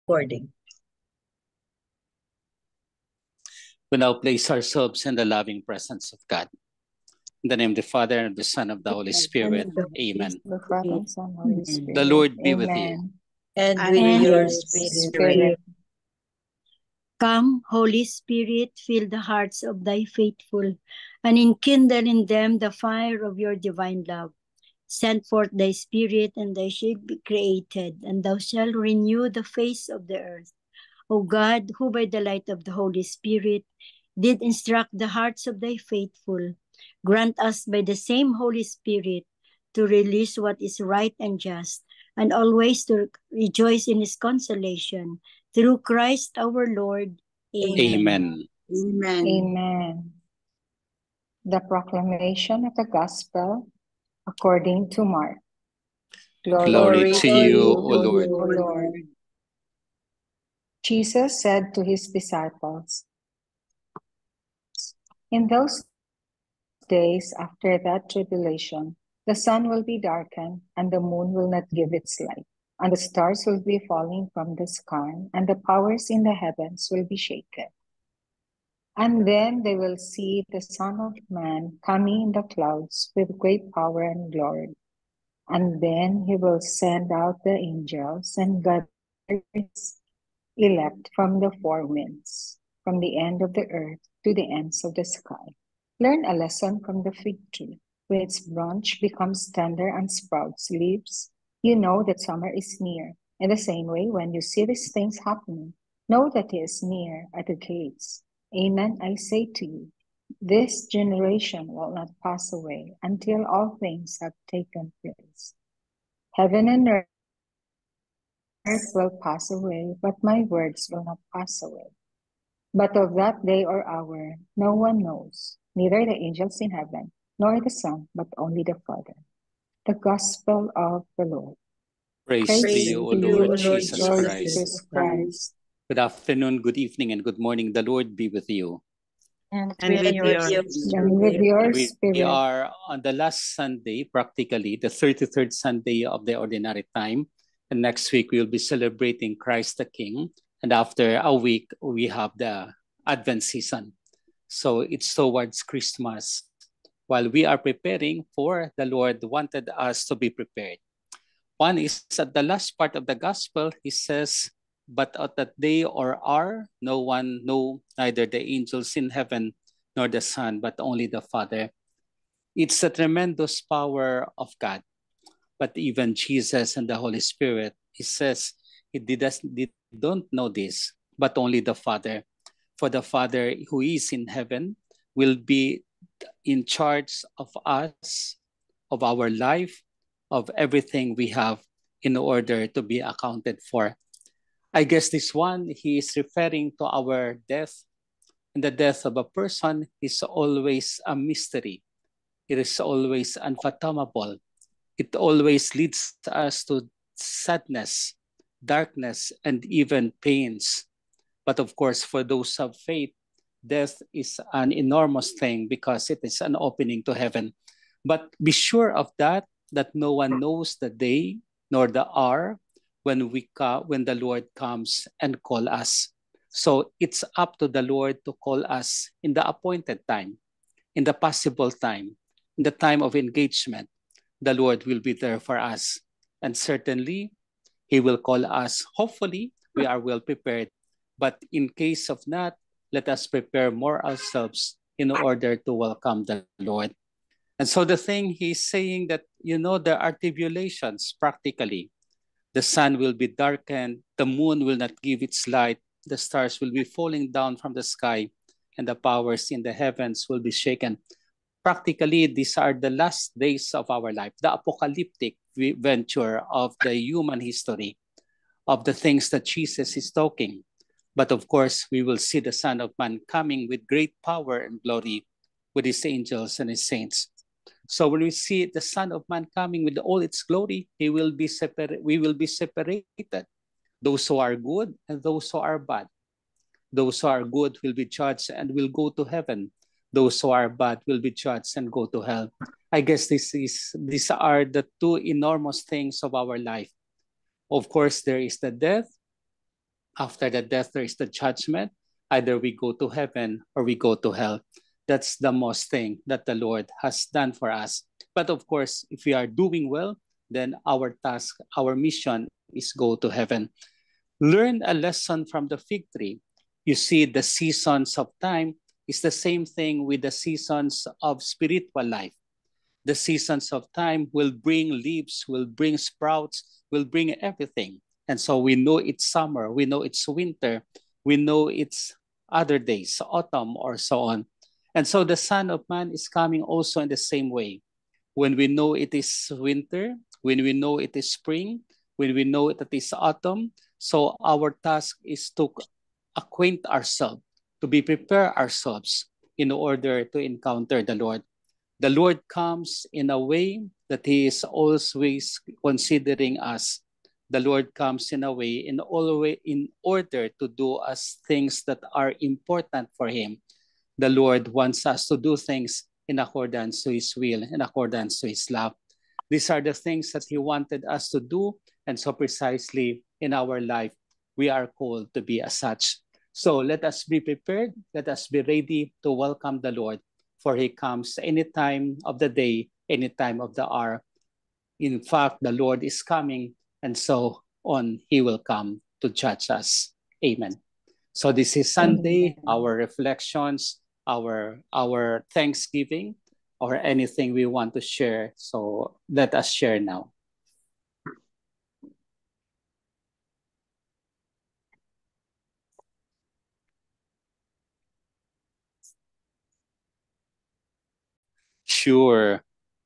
recording. We now place ourselves in the loving presence of God. In the name of the Father, and of the Son, and of the Holy Spirit. Amen. The Father and Son, Holy Spirit. The Lord be with you. And And with your your spirit. Come, Holy Spirit, fill the hearts of thy faithful, and enkindle in them the fire of your divine love. Send forth thy Spirit, and they shall be created, and thou shalt renew the face of the earth. O God, who by the light of the Holy Spirit did instruct the hearts of thy faithful, grant us by the same Holy Spirit to release what is right and just, and always to rejoice in his consolation. Through Christ our Lord. Amen. Amen. Amen. The proclamation of the Gospel according to Mark. Glory to you, O Lord. O Lord. Jesus said to his disciples, in those days after that tribulation, the sun will be darkened, and the moon will not give its light, and the stars will be falling from the sky, and the powers in the heavens will be shaken. And then they will see the Son of Man coming in the clouds with great power and glory. And then he will send out the angels and gather his elect from the four winds, from the end of the earth to the ends of the sky. Learn a lesson from the fig tree. When its branch becomes tender and sprouts leaves, you know that summer is near. In the same way, when you see these things happening, know that he is near at the gates. Amen, I say to you, this generation will not pass away until all things have taken place. Heaven and earth will pass away, but my words will not pass away. But of that day or hour no one knows, neither the angels in heaven, nor the Son, but only the Father. The Gospel of the Lord. Praise to you, O Lord Jesus Lord Christ. Jesus Christ. Good afternoon, good evening, and good morning. The Lord be with you. And with your And with your We spirit. are on the last Sunday, practically, the 33rd Sunday of the Ordinary Time. And next week, we'll be celebrating Christ the King. And after a week, we have the Advent season. So it's towards Christmas. While we are preparing for, the Lord wanted us to be prepared. One is at the last part of the Gospel, he says, but at that day or hour, no one know, neither the angels in heaven nor the Son, but only the Father. It's a tremendous power of God. But even Jesus and the Holy Spirit, he says, they don't know this, but only the Father. For the Father who is in heaven will be in charge of us, of our life, of everything we have in order to be accounted for. I guess this one, he is referring to our death. And the death of a person is always a mystery. It is always unfathomable. It always leads us to sadness, darkness, and even pains. But of course, for those of faith, death is an enormous thing because it is an opening to heaven. But be sure of that no one knows the day nor the hour when the Lord comes and call us. So it's up to the Lord to call us in the appointed time, in the possible time, in the time of engagement. The Lord will be there for us. And certainly, he will call us. Hopefully, we are well prepared. But in case of not, let us prepare more ourselves in order to welcome the Lord. And so the thing he's saying that, there are tribulations practically. The sun will be darkened, the moon will not give its light, the stars will be falling down from the sky, and the powers in the heavens will be shaken. Practically, these are the last days of our life, the apocalyptic venture of the human history, of the things that Jesus is talking. But of course, we will see the Son of Man coming with great power and glory with his angels and his saints. So when we see the Son of Man coming with all its glory, we will be separated. Those who are good and those who are bad. Those who are good will be judged and will go to heaven. Those who are bad will be judged and go to hell. I guess these are the two enormous things of our life. Of course, there is the death, After the death, there is the judgment. Either we go to heaven or we go to hell. That's the most thing that the Lord has done for us. But of course, if we are doing well, then our task, our mission is go to heaven. Learn a lesson from the fig tree. You see, the seasons of time is the same thing with the seasons of spiritual life. The seasons of time will bring leaves, will bring sprouts, will bring everything. And so we know it's summer, we know it's winter, we know it's other days, autumn or so on. And so the Son of Man is coming also in the same way. When we know it is winter, when we know it is spring, when we know it is autumn, so our task is to acquaint ourselves, to be prepare ourselves in order to encounter the Lord. The Lord comes in a way that He is always considering us. The Lord comes in a way in order to do us things that are important for Him. The Lord wants us to do things in accordance to His will, in accordance to His love. These are the things that He wanted us to do, and so precisely in our life, we are called to be as such. So let us be prepared, let us be ready to welcome the Lord, for He comes any time of the day, any time of the hour. In fact, the Lord is coming, and so on, He will come to judge us. Amen. So this is Sunday, our reflections, our Thanksgiving, or anything we want to share. So let us share now. Sure.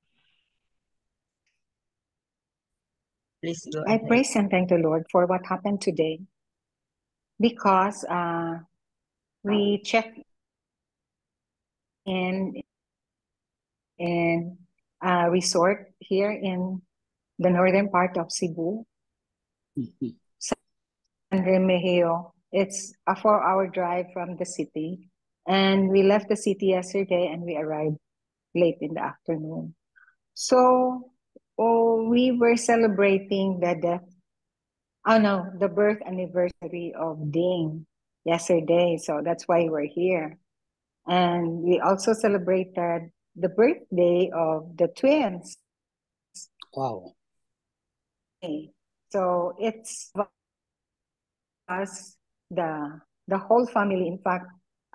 Please go I ahead. praise and thank the Lord for what happened today, because we checked in a resort here in the northern part of Cebu, San Remigio. It's a 4-hour drive from the city, and we left the city yesterday and we arrived late in the afternoon. So we were celebrating the birth anniversary of Ding yesterday. So that's why we're here. And we also celebrated the birthday of the twins. Wow. So it's us, the whole family. In fact,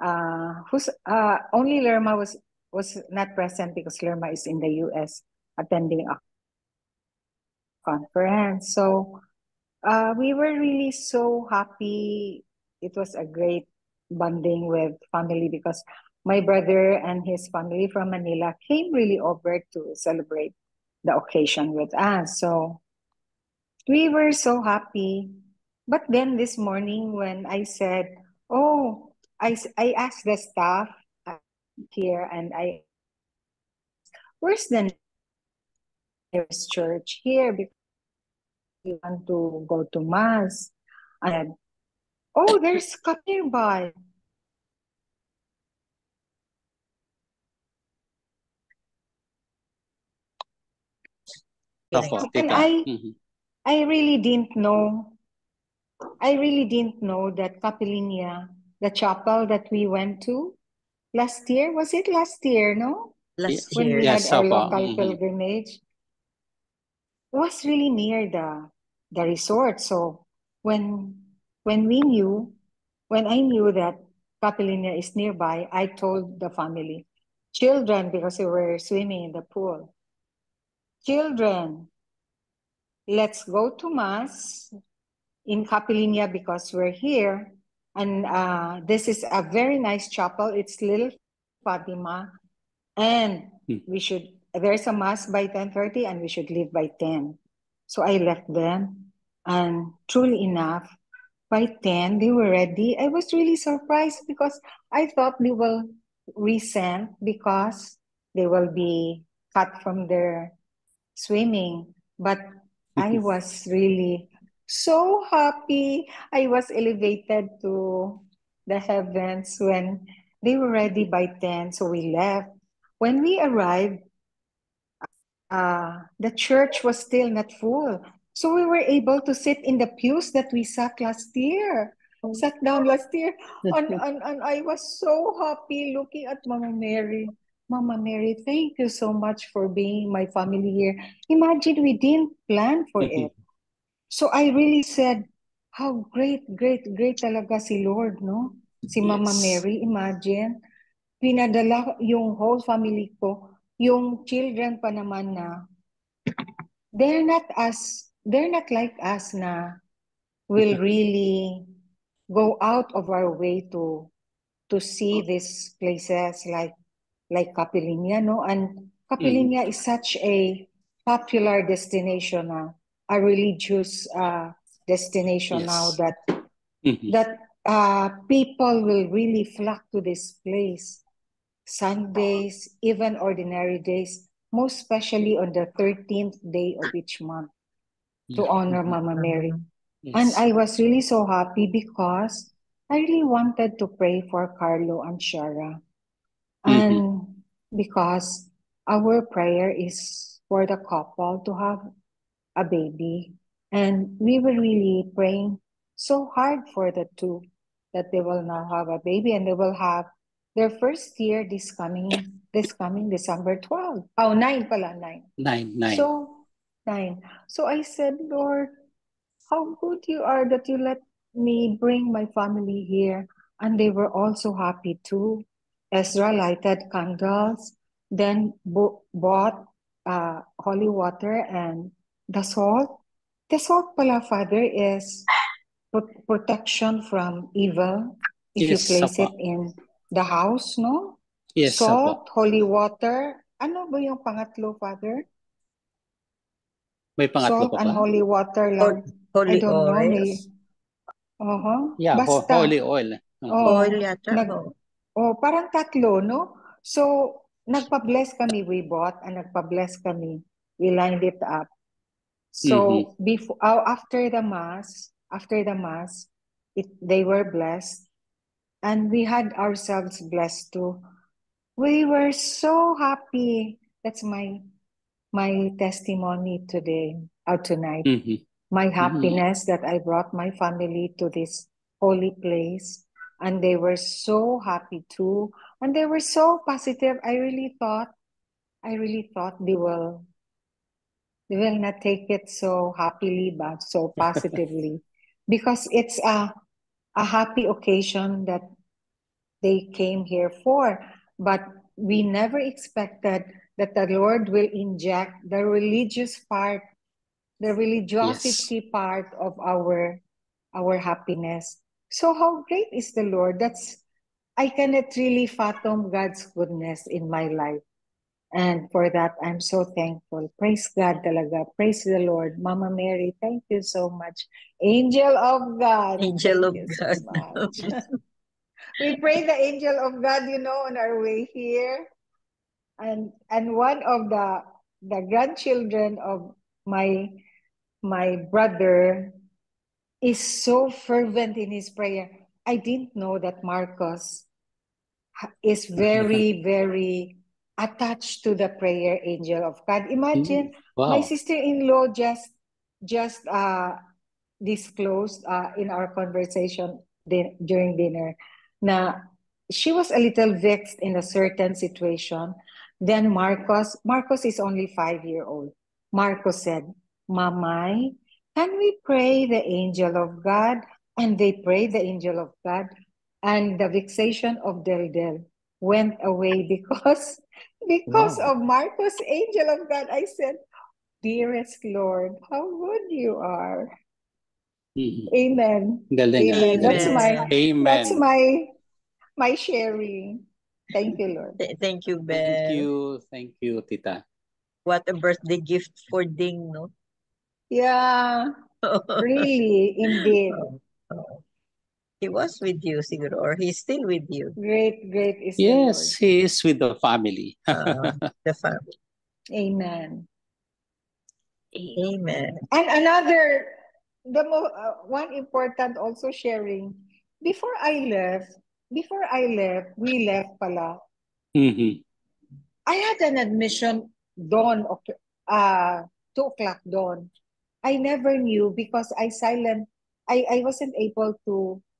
only Lerma was not present because Lerma is in the US attending a conference. So we were really so happy. It was a great bonding with family, because my brother and his family from Manila came really over to celebrate the occasion with us. So we were so happy. But then this morning when I said, I asked the staff here, and where's the nearest church here? Because we want to go to Mass. And there's a nearby. And I really didn't know. I really didn't know that Capelinia, the chapel that we went to last year, was it last year, no? Last When year. we Yes, had our Papa. local pilgrimage, was really near the resort. So when I knew that Capelinia is nearby, I told the family, children, because we were swimming in the pool, children, let's go to Mass in Capelinia because we're here. And this is a very nice chapel. It's Little Fatima. And there's a Mass by 10:30 and we should leave by 10. So I left them. And truly enough, by 10, they were ready. I was really surprised because I thought they will resent because they will be cut from their swimming. But I was really so happy. I was elevated to the heavens when they were ready by 10. So we left. When we arrived, the church was still not full. So we were able to sit in the pews that we sat last year. sat down last year, and I was so happy looking at Mama Mary. Mama Mary, thank you so much for being my family here. Imagine we didn't plan for it. So I really said, how great, great, great talaga si Lord, no? Si Mama Yes. Mary, imagine, pinadala yung whole family ko, yung children pa naman na, they're not like us na will really go out of our way to see these places like Capilinia, no? And Capilinia is such a popular destination, a religious destination now Yes. that people will really flock to this place. Sundays, even ordinary days, most especially on the 13th day of each month to honor Mama Mary. And Yes. I was really so happy because I really wanted to pray for Carlo and Shara. And because our prayer is for the couple to have a baby. And we were really praying so hard for the two that they will now have a baby and they will have their first year this coming December 12. Oh, 9 pala, 9. 9. So, 9. So I said, Lord, how good you are that you let me bring my family here. And they were also happy too. Ezra lighted candles, then bought holy water and the salt. The salt pala, Father, is protection from evil if you Yes, place it Apa. in the house, no? Yes, Apa. Salt, holy water. Ano ba yung pangatlo, Father? May pangatlo Salt pa and ba? holy water lang. I Holy don't know, oil. may... Yeah, Basta. holy oil. Oil yata. Parang tatlo, no? So, nagpa-bless kami, we bought, and nagpa-bless kami. We lined it up. So, after the mass, they were blessed, and we had ourselves blessed too. We were so happy. That's my testimony today or tonight. My happiness that I brought my family to this holy place, and they were so happy too, and they were so positive. I really thought they will not take it so happily but so positively because it's a happy occasion that they came here for. But we never expected that the Lord will inject the religious part, the religiosity part of our happiness. So how great is the Lord? I cannot really fathom God's goodness in my life. And for that, I'm so thankful. Praise God talaga. Praise the Lord. Mama Mary, thank you so much. Angel of God. Angel of Thank you God. so much. We pray the angel of God, on our way here. And one of the grandchildren of my brother is so fervent in his prayer. I didn't know that Marcos is very, very attached to the prayer angel of God. Imagine, my sister-in-law just disclosed in our conversation during dinner na she was a little vexed in a certain situation. Then Marcos is only 5-year-old. Marcos said, Mamay, can we pray the angel of God? And they prayed the angel of God. And the vexation of Del went away because of Marcos, angel of God. I said, dearest Lord, how good you are. Amen. Amen. That's my sharing. Thank you, Lord. Thank you, Belle. Thank you, Tita. What a birthday gift for Ding, no? Yeah, really, indeed. He was with you, siguro, or he's still with you. Great is the Lord. Yes, he is with the family. The family. Amen. Amen. And another, one important also sharing. Before I left, we left pala. I had an admission dawn, 2 o'clock dawn. I never knew because I wasn't able to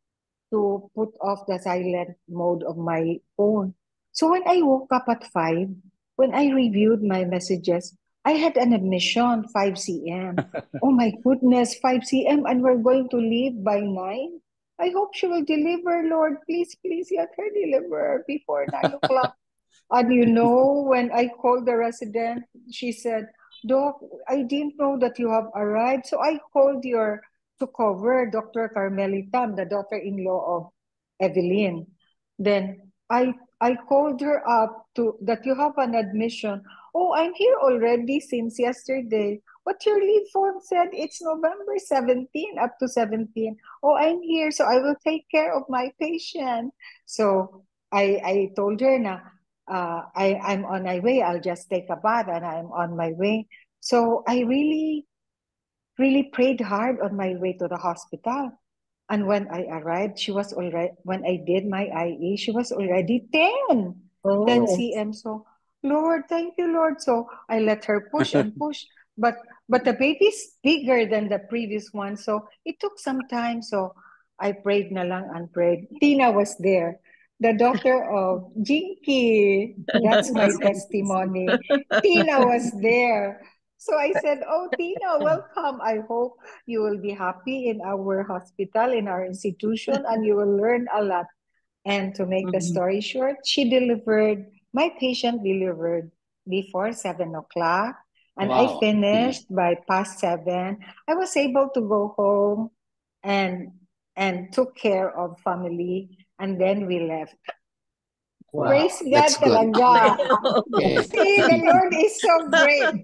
to put off the silent mode of my phone. So when I woke up at 5, when I reviewed my messages, I had an admission 5 c.m. Oh my goodness, 5 c.m. and we're going to leave by 9. I hope she will deliver, Lord. Please, please let her deliver before 9 o'clock. And when I called the resident, she said, Doc, I didn't know that you have arrived. So I called to cover Dr. Carmelita, the daughter-in-law of Evelyn. Then I called her up that you have an admission. Oh, I'm here already since yesterday. But your leave form said it's November 17 up to 17. Oh, I'm here, so I will take care of my patient. So I told her na, I'm on my way. I'll just take a bath and I'm on my way. So I really, really prayed hard on my way to the hospital. And when I arrived, when I did my IE, she was already 10 Oh, cm. So, Lord, thank you, Lord. So I let her push and push. But the baby's bigger than the previous one. So it took some time. So I prayed na lang and prayed. Tina was there, the daughter of Jinky. That's my testimony. Tina was there. So I said, oh, Tina, welcome. I hope you will be happy in our hospital, in our institution, and you will learn a lot. And to make the story short, my patient delivered before 7 o'clock, and I Wow. finished by past 7. I was able to go home and took care of family, and then we left. Wow. Praise God That's good. talaga. Yeah. See, the Lord is so great.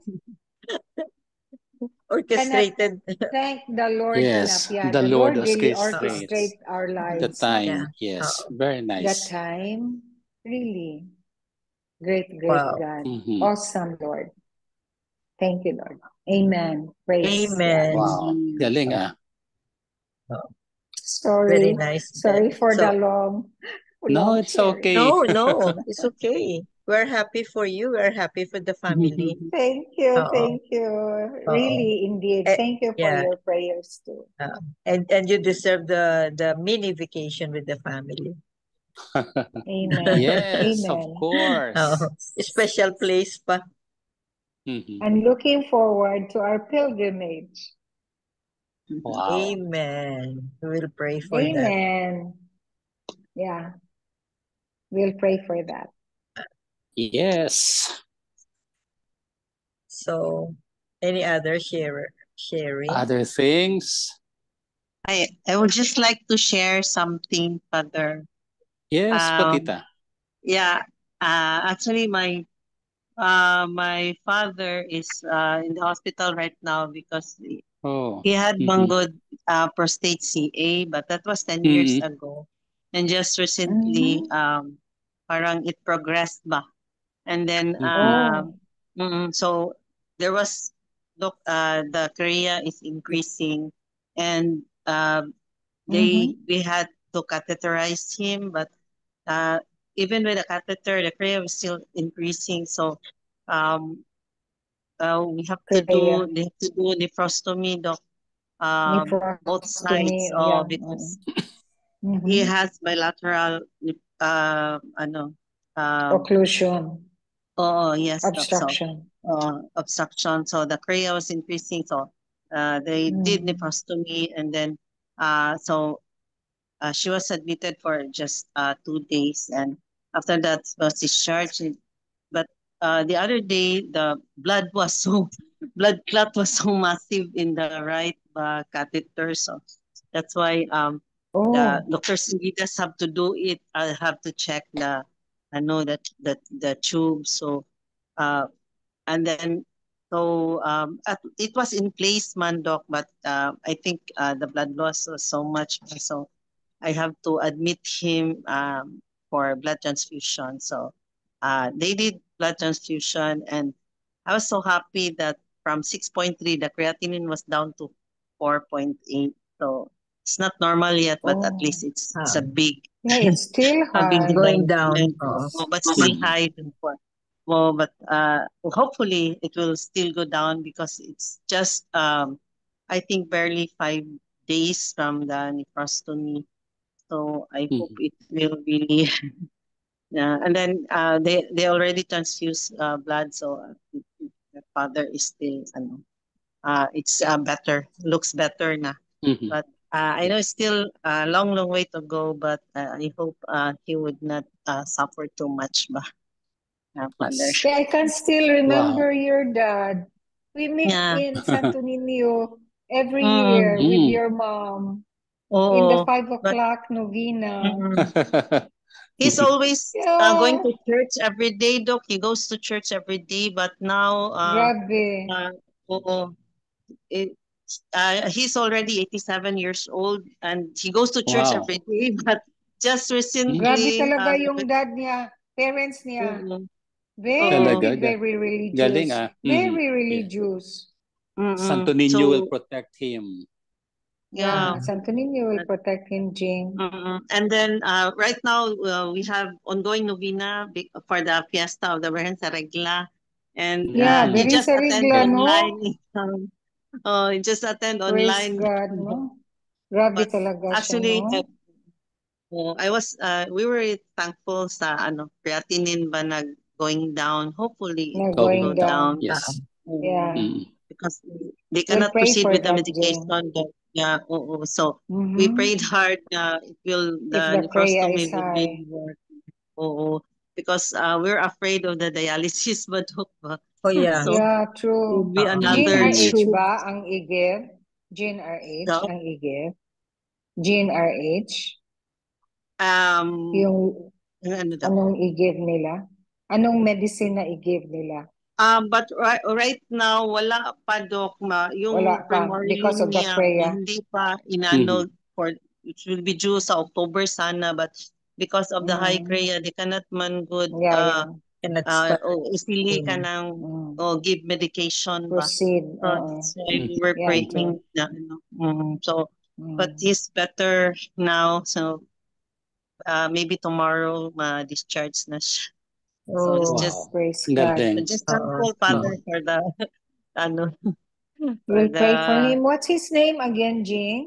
orchestrated. Thank the Lord Yes, enough. Yeah, the the Lord Lord really orchestrates orchestrates our the lives. time. Yeah. Yes, very That nice. time, really, great, great Wow. God. Mhm. Awesome, Lord. Thank you, Lord. Amen. Praise God. Amen. Wow. Galing Oh, ah. oh, Sorry very nice. for the So, No, long it's sharing. okay. no, it's okay. We're happy for you. We're happy for the family. Thank you, Oh, thank you. oh. Really, indeed. Thank you for Yeah. your prayers too. And you deserve the mini vacation with the family. Amen. Yes, of Amen. course. Oh, special place pa. Mhm. And looking forward to our pilgrimage. Wow. Amen. We'll pray for that. Amen. Yeah, we'll pray for that. Yes. So, any other sharing? Other things? I would just like to share something, Father. Yes, Patita. Yeah. Actually, my father is in the hospital right now because Oh. he had Mhm. bungled prostate CA, but that was 10 years Mhm. ago. And just recently, parang it progressed ba. And then, Oh. so there was, look, the Korea is increasing, and we had to catheterize him, but even with the catheter, the Korea was still increasing. So, um, we have to Korea. do nephrostomy, doc, both sides. Nephrostomy, Oh, yeah. because he Mm-hmm. has bilateral, Occlusion, oh, yes, doc. So, obstruction. obstruction. So the Korea was increasing. So, they did nephrostomy, and then, so she was admitted for just 2 days, and after that was discharged. But the other day, the blood clot was so massive in the right catheter. So that's why the Oh. doctors just have to do it. I have to check I know that the tube. So uh, and then it was in place, man, doc, but I think the blood loss was so much, so I have to admit him for blood transfusion. So they did blood transfusion, and I was so happy that from 6.3, the creatinine was down to 4.8. So it's not normal yet, but at Oh. least it's a big, Yeah, it's still a big high. Going down. development. Oh. But still Mhm. high before. Well, but hopefully it will still go down because it's just I think barely 5 days from the nephrostomy. So I hope it will really yeah. And then they already transfuse blood, so the father is still it's better, looks better na. Mhm. But I know it's still a long way to go, but I hope he would not suffer too much ba, father. Yes. Yeah, I can still remember your dad. We meet Yeah. in Santo Niño every Mm. year with Mm. your mom in the Oo. 5 But o'clock novena. he's always going Yeah, to church every day, Doc. He goes to church every day, but now grabe. oo, it, he's already 87 years old and he goes to church Wow. every day, but just Grabe recently, talaga yung dad niya, parents niya. oo, Talaga. Very, very Galing religious. ah. Very Yeah. religious. Santo Niño will So, protect him. yeah. Yeah, Santo Niño will protect him, Jing. And then right now we have ongoing novena for the Fiesta of the Virgen sa Regla, and Yeah, he very just sa attend regla, no? online. He just attend Praise online. God, no? Grabe But talaga siya, actually, no? I was we were thankful sa creatinine ba going down. Hopefully it Na will going go Going down. down. down. Yes. Yeah. Because they We'll cannot pray proceed for with the that, Jing. medication. But, yeah, so we Mm-hmm. prayed hard na If the the prayer nephrostomy is would high. really work. Oo. Because we're afraid of the dialysis but Oh, yeah. so Yeah, it true. would be Gene another RH tube. ba ang i-give? Gene RH So, ang i-give? Gene RH? um, Yung ano daw? anong i-give nila? Anong medicine na i-give nila? But right now, wala pa, Doc. Yung Wala pa because of the niya, prayer. hindi pa inano for, it will be due sa October sana, but because of the high Creya, they cannot man good, Yeah. Cannot start. isili ka ng, give medication ba. Proceed. So that's why we're Yeah, praying true. na, so, but he's better now, so maybe tomorrow, ma-discharge na siya. So it's Oh, just, Praise Ang God. galing. just thankful, Father, for the, for We'll pray for the, him. What's his name again, Jing?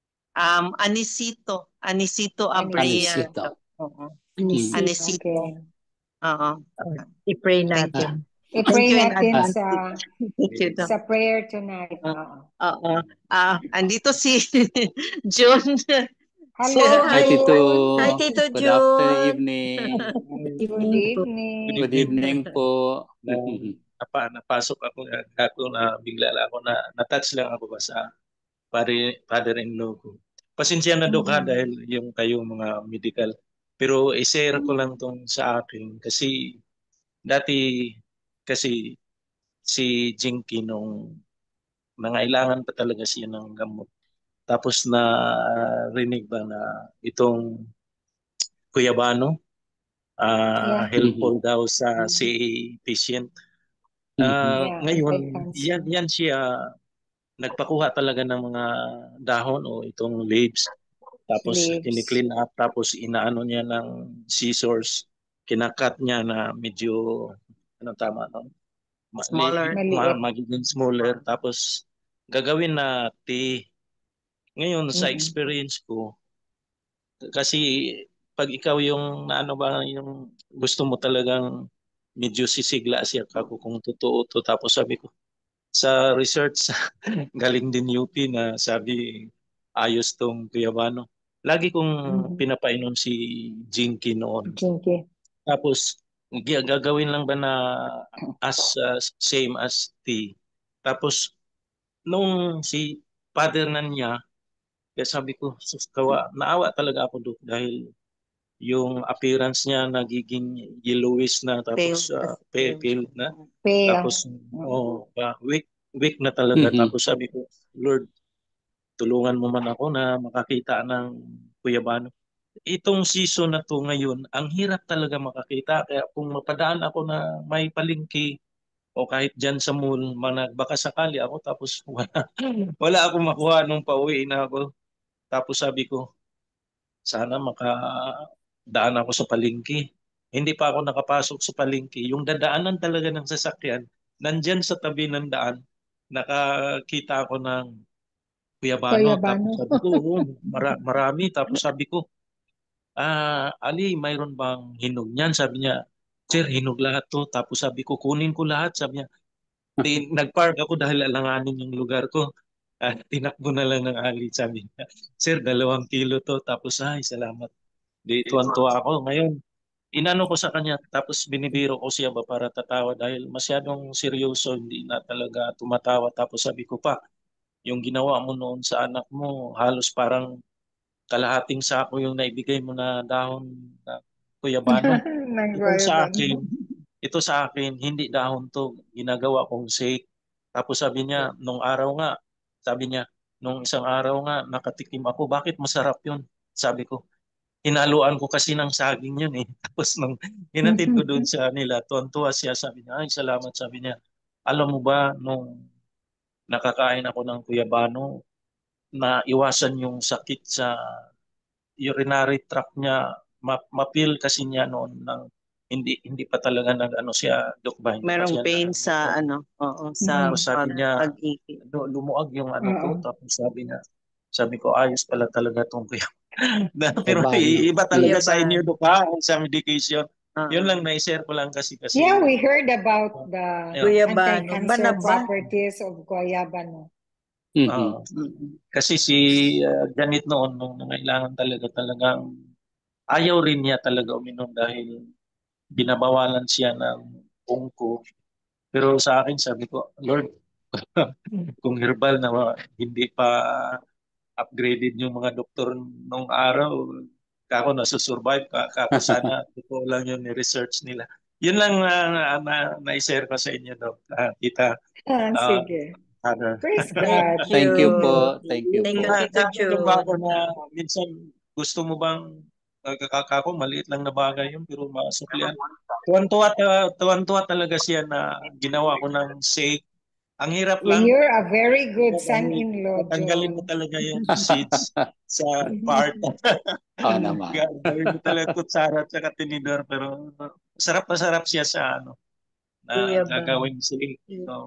Anisito Abrea. Anisito. Oo. Anisito. Anisito. Okay. Oo. i-pray Thank you. natin. I-pray Thank you in natin advance. Thank you, Doc. sa prayer tonight. Oo. Andito si June. Hello. Hi, Tito. Hi, Tito Good afternoon, June. evening. Good evening. Good evening po. Napasok ako na bigla lang ako na na-touch lang ako ba sa father-in-law ko. Pasensya na Dok ha dahil yung kayong mga medical. Pero i-share ko lang tong sa akin kasi dati kasi si Jinky nung nangailangan pa talaga siya ng gamot. Tapos na rinig ba na itong Cuyabano helpful daw sa CA patient. Yeah, Ngayon, anti-cancer. yan siya nagpakuha talaga ng mga dahon o itong leaves. Tapos Leaves. kini-clean up, tapos inaano niya ng scissors, kinakat niya na medyo, ano tama, no? Smaller. Maliit. Magiging smaller. Tapos gagawin na tea. Ngayon, sa experience ko, kasi pag ikaw yung ano ba yung gusto mo talagang medyo sisigla siya kako kung totoo to, tapos sabi ko sa research galing din UP na sabi ayos tong Cuyabano. Lagi kong pinapainom si Jinky noon. Jinky. Tapos gagawin lang ba na as same as tea. Tapos nung si father na niya, kaya sabi ko, sus, naawa talaga ako doon dahil yung appearance niya nagiging yellowish na, tapos pale na. Pale. Tapos weak na talaga. Tapos sabi ko, Lord, tulungan mo man ako na makakita ng Cuyabano. Itong season na to ngayon, ang hirap talaga makakita. Kaya kung mapadaan ako na may palengke o kahit dyan sa mall, baka sakali ako, tapos wala akong makuha nung pauwi na ako. Tapos sabi ko, sana makadaan ako sa palengke. Hindi pa ako nakapasok sa palengke. Yung dadaanan talaga ng sasakyan, nandyan sa tabi ng daan, nakakita ako ng Cuyabano. Tapos sabi ko, marami. Tapos sabi ko, Ali, mayroon bang hinog niyan? Sabi niya, sir, hinog lahat to. Tapos sabi ko, kunin ko lahat. Sabi niya, nag-park ako dahil alanganin yung lugar ko. Tinakbo na lang ng Ali. Sabi niya, sir, 2 kilo to. Tapos, ay, salamat. Di tuwan-tuwa ako. Ngayon, inano ko sa kanya, tapos binibiro ko siya ba para tatawa dahil masyadong seryoso, hindi na talaga tumatawa. Tapos sabi ko pa, yung ginawa mo noon sa anak mo, halos parang kalahating sako yung naibigay mo na dahon na kuyabano. Ng Ito sa guayabano. akin, hindi dahon to, ginagawa kong shake. Tapos sabi niya, nung isang araw nga, nakatikim ako, bakit masarap yun? Sabi ko, hinaluan ko kasi ng saging yun eh. Tapos nung hinatid ko doon sa nila, tuwan-tuwa siya, sabi niya, ay salamat, sabi niya. Alam mo ba, nung nakakain ako ng kuyabano, na iwasan yung sakit sa urinary tract niya, mapil kasi niya noon ng hindi pa talaga nag-ano siya, Doc Ba, hindi pa Merong siya pain nag-ano. sa oo, sa Tapos sabi niya, pag-iki. lumuag yung ano ko, Oo. tapos sabi ko, ayos pala talaga itong pero Kuyabano. iba talaga sa inyo, Kuyabano. Doc, sa medication. Yun lang na-share ko lang kasi Yeah, we heard about uh, the ayun. Guyabano. anti-cancer Banaban. properties of guayabano. Uh, kasi si Janet noon, nung nangailangan talagang ayaw rin niya talaga uminom dahil binabawalan siya ng bungko. Pero sa akin, sabi ko, Lord, kung herbal na hindi pa upgraded yung mga doktor nung araw, kako nasusurvive, kako sana totoo lang yung ni-research nila. Yun lang na-share ko sa inyo, Doc. Tita, Sige. Father. Praise Thank God. Thank you you. po. Thank you Thank po. you, Tito Yung ba ako June. na minsan gusto mo bang kako, maliit lang na bagay yun, pero masuklian. Tuwan-tuwa talaga siya na ginawa ko ng shake. Ang hirap lang, You're a very good son-in-law, tatanggalin mo Joe. talaga yung seeds sa part. Oo naman. Gawin mo talaga kutsara at saka tinidor, pero masarap siya sa na Guyabano. gagawin shake.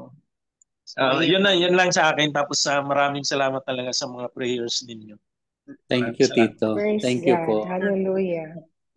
So, yun lang sa akin. Tapos maraming salamat talaga sa mga prayers ninyo. Thank you, Tito. Praise Thank you God. po. Hallelujah.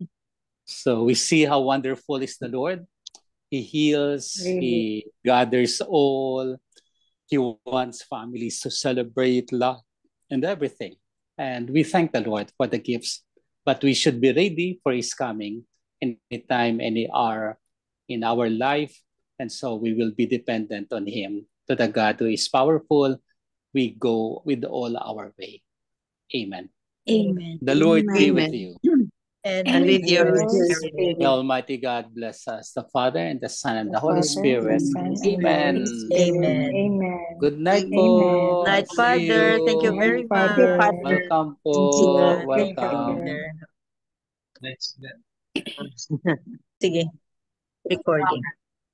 So we see how wonderful is the Lord. He heals, Really. He gathers all. He wants families to celebrate love and everything. And we thank the Lord for the gifts. But we should be ready for His coming anytime, any hour in our life. And so we will be dependent on Him. To the God who is powerful, we go with all our way. Amen. Amen. The Lord be Amen. with you. And with your your spirit. May Almighty God bless us, the Father, and the Son, and the Holy Father, Spirit. the Son, and the Amen. Holy Spirit. Amen. Amen. Good night Amen. po. Night, See Father. Thank you you. very Night, Father. much. Welcome po. Thank you, Welcome. Father. Next. Sige. Recording.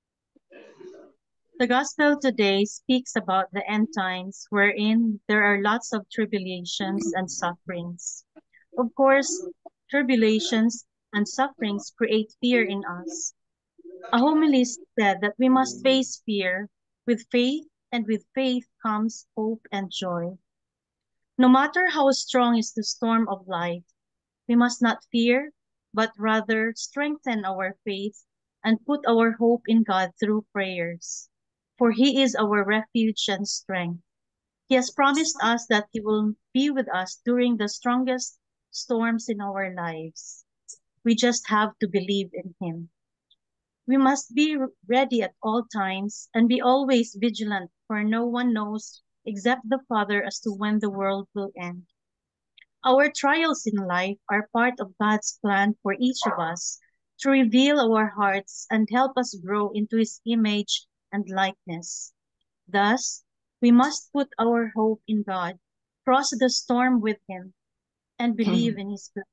The gospel today speaks about the end times, wherein there are lots of tribulations and sufferings. Of course, tribulations and sufferings create fear in us. A homily said that we must face fear with faith, and with faith comes hope and joy. No matter how strong is the storm of life, we must not fear, but rather strengthen our faith and put our hope in God through prayers. For He is our refuge and strength. He has promised us that He will be with us during the strongest storms in our lives. We just have to believe in Him. We must be ready at all times and be always vigilant, for no one knows except the Father as to when the world will end. Our trials in life are part of God's plan for each of us to reveal our hearts and help us grow into His image and likeness. Thus, we must put our hope in God, cross the storm with Him, and believe in His plan.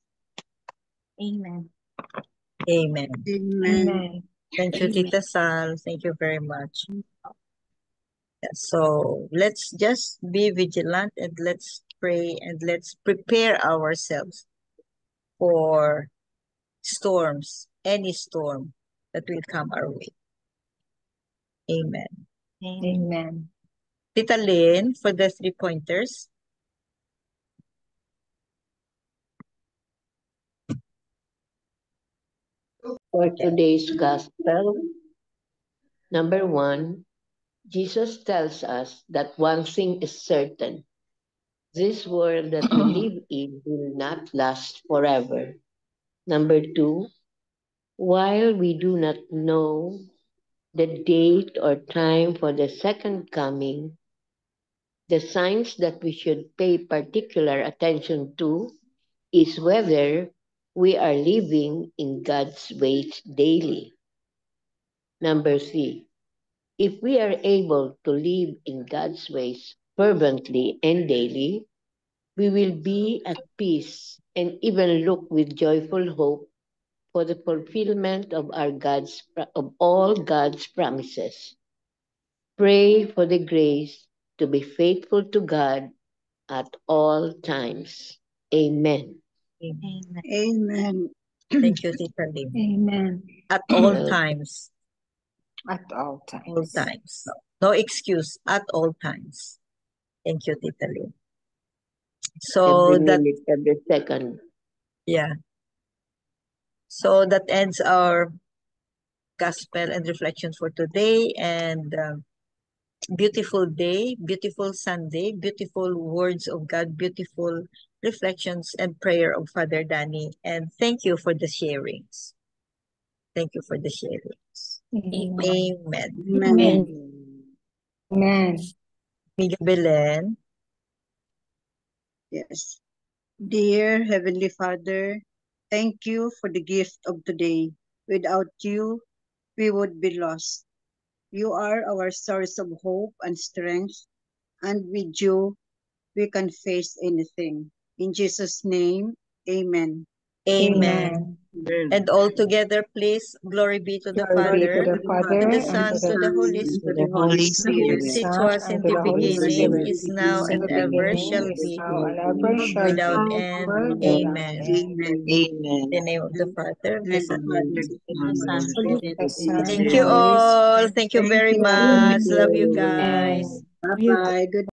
Amen. Amen. Amen. Thank you, Tita Sal. Thank you very much. So let's just be vigilant and let's pray and let's prepare ourselves for storms, any storm that will come our way. Amen. Amen. Tita Lynn, for the 3 pointers. For today's gospel, number 1, Jesus tells us that one thing is certain. This world that we live in will not last forever. Number 2, while we do not know the date or time for the second coming, the signs that we should pay particular attention to is whether we are living in God's ways daily. Number 3, if we are able to live in God's ways fervently and daily, we will be at peace and even look with joyful hope for the fulfillment of all God's promises. Pray for the grace to be faithful to God at all times. Amen. Amen. Amen. Thank you, Tita Lim. Amen. At all times. At all All times. times. No excuse. At all times. Thank you, Tita Lim. So Every that, minute, every second. yeah. So that ends our gospel and reflections for today. And beautiful day, beautiful Sunday, beautiful words of God, beautiful reflections and prayer of Father Danny. And thank you for the sharings. Thank you for the sharings. Amen. Amen. Amen. Amen. Amiga Belen. Yes. Dear Heavenly Father, thank you for the gift of today. Without you, we would be lost. You are our source of hope and strength, and with you, we can face anything. In Jesus' name, amen. Amen. And all together, please, glory be to the Glory be to Father, the Father, to the and Son, to to the Holy To Spirit, the Holy Spirit. as it Son, was and in to the the Holy beginning, Spirit. is now, In and the ever beginning, shall is be, now, and ever shall without be, end. world without Amen. end. Amen. In the name of the Father, of the And Son, Father, The Son, The Son, Thank and you Holy all. Spirit. Thank you thank very you. much. Love you Amen. guys. Bye-bye. Good